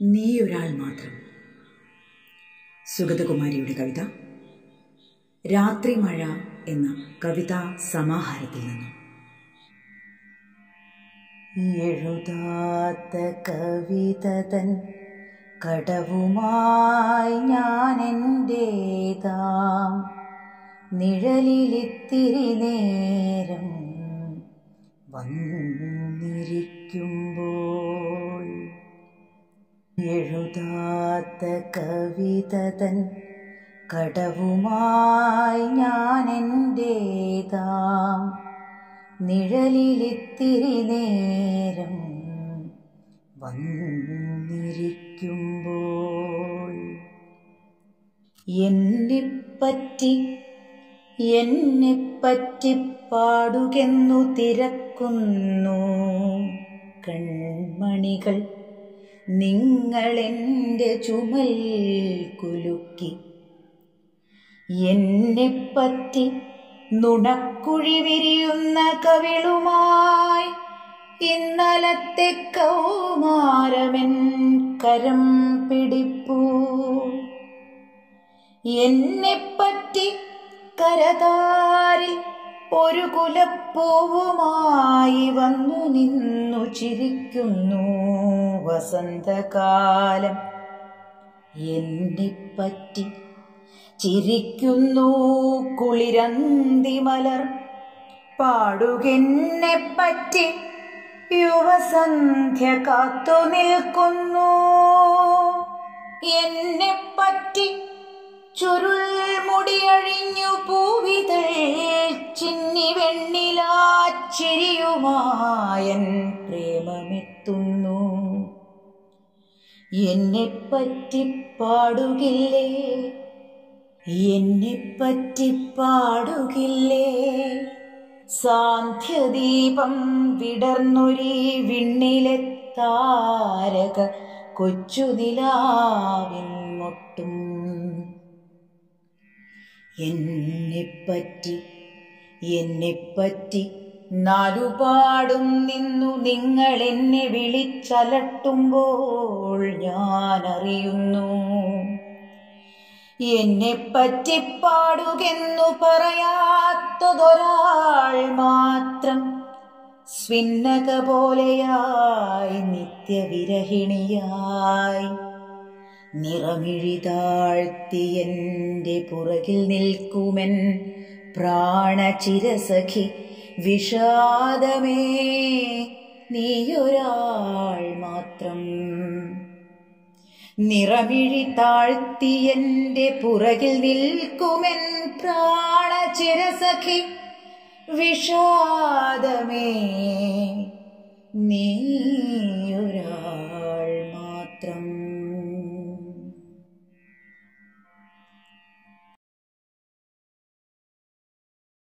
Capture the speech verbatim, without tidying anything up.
നീയൊരാൾ മാത്രം. സുഗതകുമാരിയുടെ കവിത രാത്രി മഴ എന്ന കവിതാ സമാഹാരത്തിൽ നിന്നും. എഴുതാത്ത കവിതതൻ കടവുമായി ഞാൻ എൻ്റേതാം നിഴലിലിത്തിരി നേരം വന്നിരിക്കുമ്പോൾ. എഴുതാത്ത കവിതതൻ കടവുമായി ഞാൻ എൻ്റേതാം നിഴലിലിത്തിരി നേരം വന്നിരിക്കുമ്പോൾ. എന്നെപ്പറ്റി എന്നെപ്പറ്റി പാടുകെന്നു തിരക്കുന്നു കൺമണികൾ, നിങ്ങളെൻ്റെ ചുമൽ കുലുക്കി. എന്നെപ്പറ്റി നുണക്കുഴി വിരിയുന്ന കവിളുമായി ഇന്നലത്തെ കൗമാരമെൻ കരം പിടിപ്പൂ. എന്നെപ്പറ്റി കരതാരിൽ ഒരു കുലപ്പൂവുമായി വന്നു നിന്നു ചിരിക്കുന്നു വസന്തകാലം. എന്നെപ്പറ്റി ചിരിക്കുന്നു കുളിരന്തി മലർ, പാടുകെന്നെപ്പറ്റി യുവസന്ധ്യ കാത്തു നിൽക്കുന്നു. എന്നെപ്പറ്റി ചുരുൾ മുടിയഴിഞ്ഞു പൂവിതൾ ചിന്നി വെണ്ണിലാച്ചിരിയുമായൻ പ്രേമമെത്തുന്നു. എന്നെപ്പറ്റി പാടുകില്ലേ, എന്നെപ്പറ്റി പാടുകില്ലേ, സാന്ധ്യദീപം വിടർന്നൊരീ വിണ്ണിലെ താരക കൊച്ചുനിലാവിൻ മൊട്ടും. എന്നെപ്പറ്റി എന്നെപ്പറ്റി നാലുപാടും നിന്നു നിങ്ങൾ എന്നെ വിളിച്ചലട്ടുമ്പോൾ ഞാൻ അറിയുന്നു. എന്നെപ്പറ്റി പാടുകെന്നു പറയാത്തതൊരാൾ മാത്രം സ്വിന്നക പോലെയായി നിത്യവിരഹിണിയായി നിറമിഴി താഴ്ത്തി എൻ്റെ പുറകിൽ നിൽക്കുമെൻ പ്രാണചിരസഖി. വിഷാദമേ നീയൊരാൾ മാത്രം. നിറമിഴി താഴ്ത്തി എൻ്റെ പുറകിൽ നിൽക്കുമെൻ പ്രാണചിരസഖി. വിഷാദമേ നീ